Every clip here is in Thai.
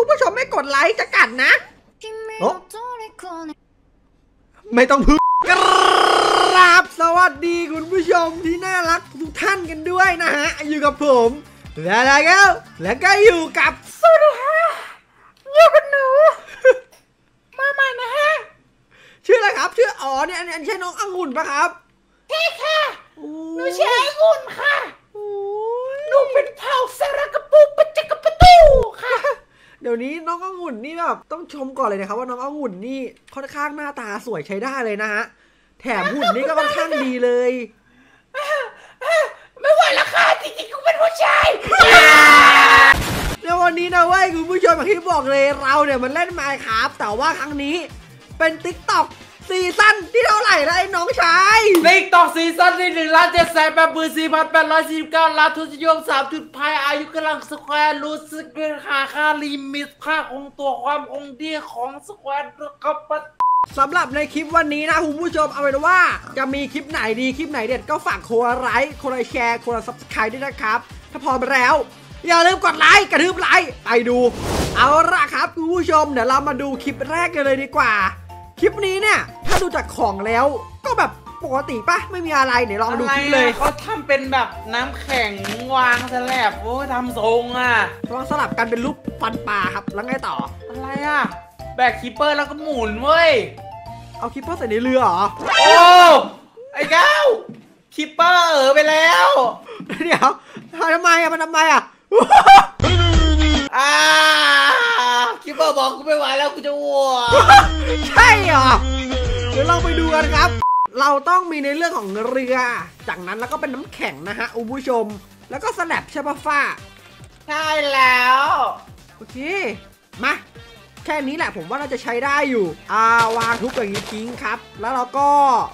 คุณผู้ชมไม่กดไลค์จะกัดนะโอ้ไม่ต้องพึ่งกราบสวัสดีคุณผู้ชมที่น่ารักทุกท่านกันด้วยนะฮะอยู่กับผมแล้วก็อยู่กับสวัสดีค่ะอยู่กับหนูมาใหม่นะฮะชื่ออะไรครับชื่ออ๋อเนี่ยอันใช่น้ององุ่นปะครับใช่ค่ะหนูชื่อองุ่นค่ะหนูเป็นเผ่าสระกระปุกปะจักกระปูค่ะเดี๋ยวนี้น้ององุ่นนี่แบบต้องชมก่อนเลยนะครับว่าน้ององุ่นนี่ค่อนข้างหน้าตาสวยใช้ได้เลยนะฮะแถมหุ่นนี่ก็ค่อนข้างดีเลยไม่ไหวแล้วค่ะจริงๆกูเป็นผู้ชายในวันนี้นะเว้ยคุณผู้ชมอย่างที่บอกเลยเราเนี่ยมันเล่น Minecraft แต่ว่าครั้งนี้เป็น TikTok ซีซั่นที่เท่าไหร่แล้วไอ้น้องชาย TikTok ซีซั่นที่1,784,849 ล้านทุนนิยม3จุดพายอายุกำลังสแควร์รูทสแควร์ค่าลิมิตค่าคงตัวความคงที่ของสแควร์ครับสำหรับในคลิปวันนี้นะคุณผู้ชมเอาเป็นว่าจะมีคลิปไหนดีคลิปไหนเด็ดก็ฝากคนละไลค์คนละแชร์คนละ Subscribe ด้วยนะครับถ้าพร้อมแล้วอย่าลืมกดไลค์กระทืบไลค์ไปดูเอาละครับคุณผู้ชมเดี๋ยวเรามาดูคลิปแรกกันเลยดีกว่าคลิปนี้เนี่ยถ้าดูจากของแล้วก็แบบปกติปะไม่มีอะไรเดี๋ยวลองดูคลิปเลยเขาทำเป็นแบบน้ำแข็งวางสลับโอ้ทำทรงอ่ะลองสลับกันเป็นรูปฟันปลาครับแล้วไงต่ออะไรอ่ะแบกคิปเปอร์แล้วก็หมุนเว้ยเอาคิปเปอร์ใส่ในเรือเหรอโอ้ไอ้เก้าคิปเปอร์ไปแล้วเดี๋ยวทำไมอ่ะมันทำไมอ่ะคิปเปอร์บอกกูไม่ไหวแล้วกูจะอ้วกใช่เหรอเดี๋ยวเราไปดูกันครับเราต้องมีในเรื่องของเรือจากนั้นแล้วก็เป็นน้ำแข็งนะฮะคุณผู้ชมแล้วก็สแลบใช่ปะฟ้าใช่แล้วโอเคมาแค่นี้แหละผมว่าเราจะใช้ได้อยู่วางทุกอย่างนี้ทิ้งครับแล้วเราก็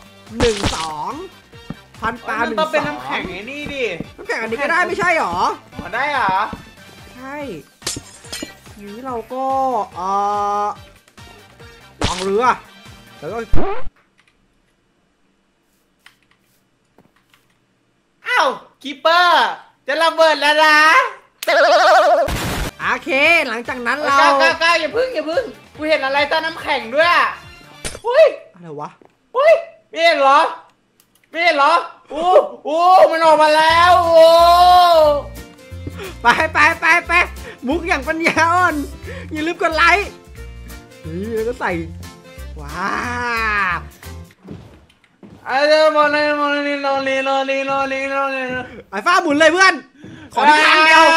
1-2พันปลา1-2 ต้องเป็นน้ำแข็งไอ้นี่ดิน้ำแข็งอันนี้ก็ได้ไม่ใช่หรอได้หรอใช่นี้เราก็วางเรือแล้วก็อ้าวคีเปอร์จะระเบิดแล้วนะโอเคหลังจากนั้นเราก้าวอย่าพึ่งกูเห็นอะไรใต้น้ำแข็งด้วยอุ้ยอะไรวะอุ้ยไม่เห็นเหรอโอ้มันออกมาแล้วโอ้ไปมุกอย่างปัญญาอ่อนอย่าลืมกดไลค์นี่แล้วก็ใส่ว้าวมอนี่ไอ้ฟ้าหมุนเลยเพื่อนขอที่ทางเดียว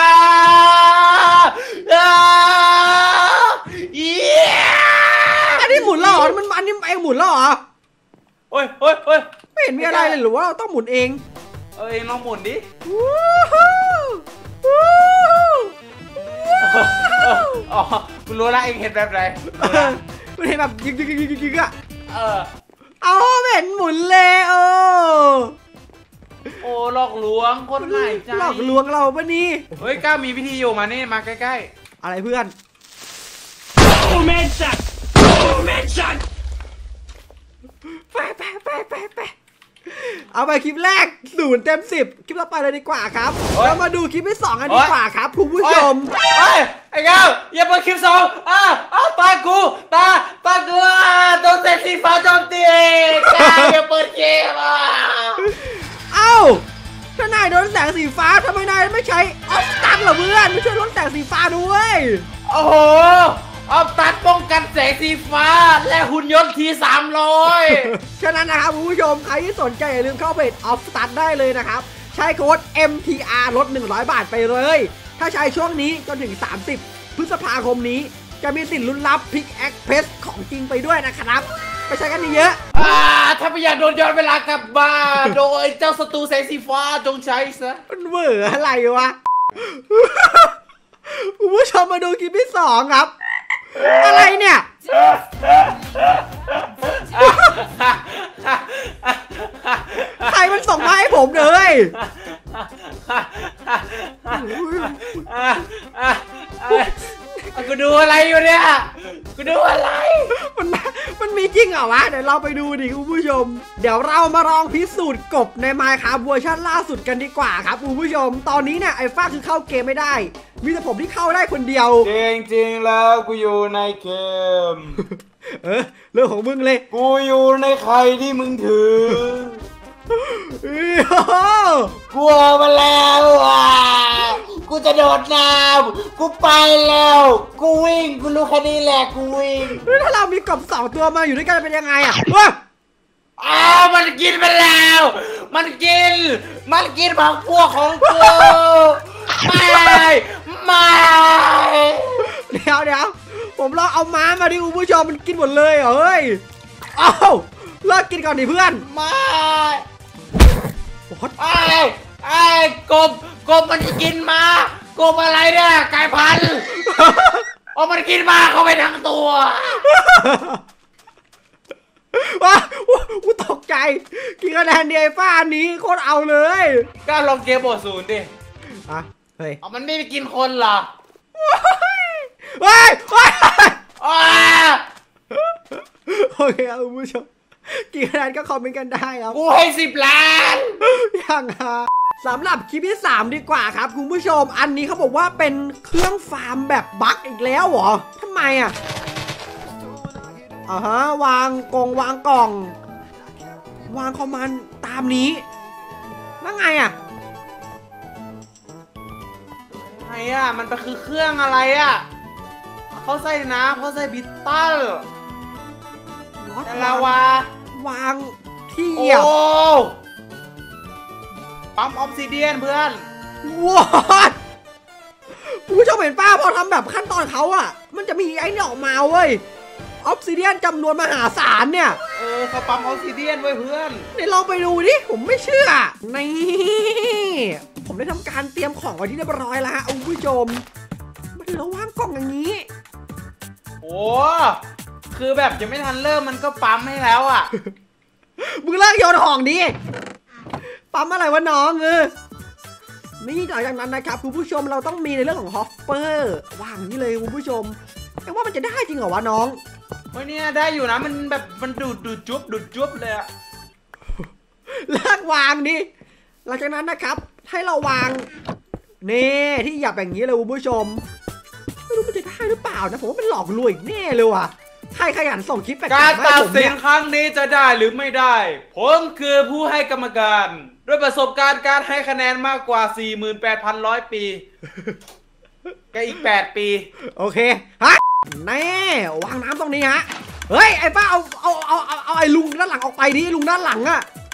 อันนี้หมุนแล้วเหรอมันอันนี้เองหมุนแล้วเหรอโอ้ยไม่เห็นมีอะไรเลยหรือว่าเราต้องหมุนเองเองลองหมุนดิอ๋อคุณรู้แล้วเองเห็นแบบไหนมันเห็นแบบยึกอะเอาไม่เห็นหมุนเลยโอ้หลอกลวงคนใหม่ใจหลอกลวงเราปะนี่เฮ้ยก้ามีวิธีอยู่มานี่มาใกล้ๆอะไรเพื่อนโอเมชันไปเอาไปคลิปแรก0 เต็ม 10คลิปต่อไปเลยดีกว่าครับเรามาดูคลิปที่2กันดีกว่าครับคุณผู้ชมไอ้เก้าอย่าเปิดคลิป2ตากูโดนเซซีฟ้าโจมตีอย่าเปิดคลิปถ้านายโดนแสงสีฟ้าทำไมนายไม่ใช้ออฟตันเหรอเพื่อนไม่ช่วยลดแสงสีฟ้าด้วยโอ้โหออฟตัดป้องกันแสงสีฟ้าและหุ่นยนต์ที300 ฉะนั้นนะครับคุณผู้ชมใครที่สนใจอย่าลืมเข้าเพจออฟตัดได้เลยนะครับใช้โค้ด MTR ลด100 บาทไปเลยถ้าใช้ช่วงนี้จนถึง30 พฤษภาคมนี้จะมีสิทธิ์ลุ้นรับพิกแอคเพสของจริงไปด้วยนะครับไปใช้กันเยอะถ้าไม่อยากโดนย้อนเวลากลับบ้านโดยเจ้าศัตรูแสงสีฟ้าจงใช้ซะมันเบื่ออะไรวะคุณผู้ชมมาดูคลิปที่2ครับอะไรเนี่ยใครมันส่งมาให้ผมเลยกูดูอะไรอยู่เนี่ยกูดูอะไรมันมีจริงเหรอวะเดี๋ยวเราไปดูดิคุณผู้ชมเดี๋ยวเรามาลองพิสูจน์กบใน Minecraft เวอร์ชันล่าสุดกันดีกว่าครับคุณผู้ชมตอนนี้เนี่ยไอ้ฟ้าคือเข้าเกมไม่ได้มีแต่ผมที่เข้าได้คนเดียวจริงๆแล้วกูอยู่ในเกมเรื่องของมึงเลยกูอยู่ในไข่ที่มึงถือ กูออกมาแล้วกูจะโดดน้ำกูไปแล้วกูวิ่งกูรู้แค่นี้แหละกูวิ่งถ้าเรามีกบ2 ตัวมาอยู่ด้วยกันเป็นยังไงอ่ะมันกินไปแล้ว มันกินผักพวกของกูไม่เดี๋ยวผมลองเอาม้ามาดิคุณผู้ชมมันกินหมดเลยเหรอเฮ้ยเอ้าเลิกกินก่อนดิเพื่อนไม่กบมันกินมากบอะไรเนี่ยไก่พันธุ์มันกินมาเข้าไปทั้งตัวว้ากูตกใจกินคะแนนเดียฟ้านี้โคตรเอาเลยก็ลองเกมบทศูนย์ดิเฮ้ยมันไม่ไปกินคนเหรอเฮ้ยโอเคครับคุณผู้ชมกี่คะแนนก็คอมเมนต์กันได้ครับกูให้10 ล้านยังสำหรับคลิปที่3ดีกว่าครับคุณผู้ชมอันนี้เขาบอกว่าเป็นเครื่องฟาร์มแบบบั๊กอีกแล้วเหรอทำไมวางกล่องวางคอมมานด์ตามนี้แล้วไงมันเป็นคือเครื่องอะไรเขาใส่น้ำเขาใส่บิตเตอร์แต่ลาวางที่เหยียบปั๊มออฟซิเดียนเพื่อนว้าวคุณผู้ชมเห็นป้าพอทำแบบขั้นตอนเขามันจะมีไอ้นี่ออกมาเว้ยออฟซิเดียนจำนวนมหาศาลเนี่ยเขาปั๊มออฟซิเดียนไว้เพื่อนนี่ลองไปดูดิผมไม่เชื่อนี่ผมได้ทำการเตรียมของไว้ที่เรียบร้อยแล้วคุณผู้ชมมันระว่างกล่องอย่างนี้คือแบบยังไม่ทันเริ่มมันก็ปั๊มให้แล้วมึงเลิกโยนของดิปั๊มอะไรวะน้องนี่หลังจากนั้นนะครับคุณผู้ชมเราต้องมีในเรื่องของฮอฟเปอร์วางนี้เลยคุณผู้ชมแต่ว่ามันจะได้จริงเหรอวะน้องเนี่ยได้อยู่นะมันแบบมันดูดจุ๊บเลยเลิกวางดิหลังจากนั้นนะครับให้เราวางนี่ที่หยับอย่างนี้เลยคุณผู้ชมไม่รู้มันจะได้หรือเปล่านะผมว่ามันหลอกลวงอีกแน่เลยว่ะใครขยันส่งคลิปไปการตัดสินครั้งนี้จะได้หรือไม่ได้ผมคือผู้ให้กรรมการด้วยประสบการณ์การให้คะแนนมากกว่า 48,100 ปีก็อีก8 ปีโอเคแน่วางน้ำตรงนี้เฮ้ยไอ้ป้าเอาไอ้ลุงด้านหลังออกไปดิลุงด้านหลัง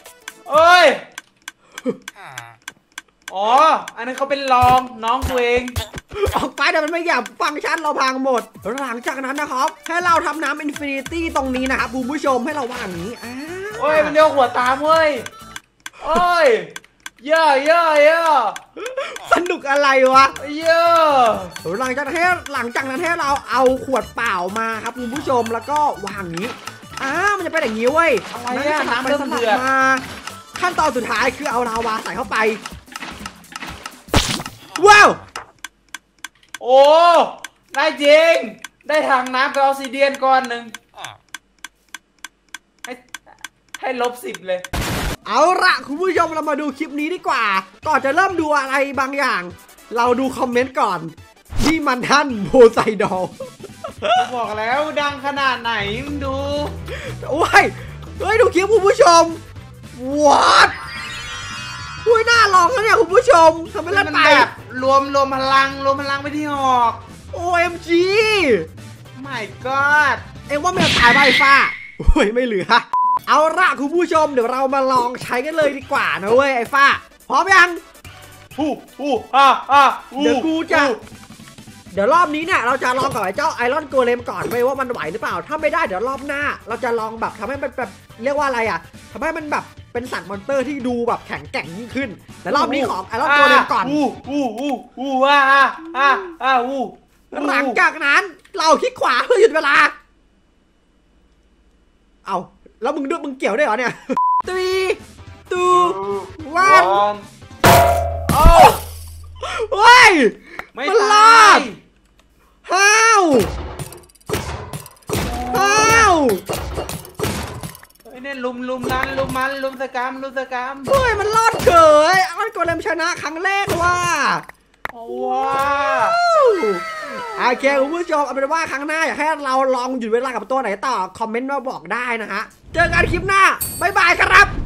อันนี้เขาเป็นรองน้องตัวเองออกไปแต่มันไม่อยากฟังก์ชันเราพังหมดหลังจากนั้นนะครับให้เราทำน้ำอินฟินิตี้ตรงนี้นะครับคุณผู้ชมให้เราวางอย่างนี้มันเดียวหัวตามเว้ยเยอะสนุกอะไรวะเยอะหลังจากนั้นให้เราเอาขวดเปล่ามาครับคุณผู้ชมแล้วก็วางนี้มันจะเป็นอย่างนี้เว้ยน้ำเริ่มเดือดมาขั้นตอนสุดท้ายคือเอาลาวาใส่เข้าไปว้าวได้จริงได้ถังน้ำกับออกซิเดียนก้อนหนึ่งให้-10เลยเอาละคุณผู้ชมเรามาดูคลิปนี้ดีกว่าก่อนจะเริ่มดูอะไรบางอย่างเราดูคอมเมนต์ก่อนที่มันท่านโพไซดอลบอกแล้วดังขนาดไหนมึงดูดูคลิปคุณผู้ชมวัดน่าลองแล้วเนี่ยคุณผู้ชมทำไมเล่นไปแบบรวมพลังไปที่หอก OMG My God ว่าไม่ตายใบฟ้าไม่เหลือเอาละคุณผู้ชมเดี๋ยวเรามาลองใช้กันเลยดีกว่านะเว้ยไอ้ฟ้าพร้อมยังเดี๋ยวกูจะเดี๋ยวรอบนี้เนี่ยเราจะลองกับไอ้เจ้าไอรอนโกเลมก่อนว่ามันไหวหรือเปล่าถ้าไม่ได้เดี๋ยวรอบหน้าเราจะลองแบบทำให้มันแบบเรียกว่าอะไรทำให้มันแบบเป็นสัตว์มอนสเตอร์ที่ดูแบบแข็งแกร่งยิ่งขึ้นแต่รอบนี้ของไอรอนโกเลมก่อนหลังจากนั้นเราคลิกขวาเพื่อหยุดเวลาแล้วมึงเกี่ยวได้เหรอเนี่ย3 2 1 ไม่ตายห้าวเนี่ยลุมนั้นลุมมันลุมสกามมันรอดเฉยอันโกเลมชนะครั้งแรกว่าว้าโอเคคุณผู้ชมเอาเป็นว่าครั้งหน้าอยากให้เราลองหยุดเวลากับตัวไหนต่อคอมเมนต์มาบอกได้นะฮะเจอกันคลิปหน้าบ๊ายบายครับ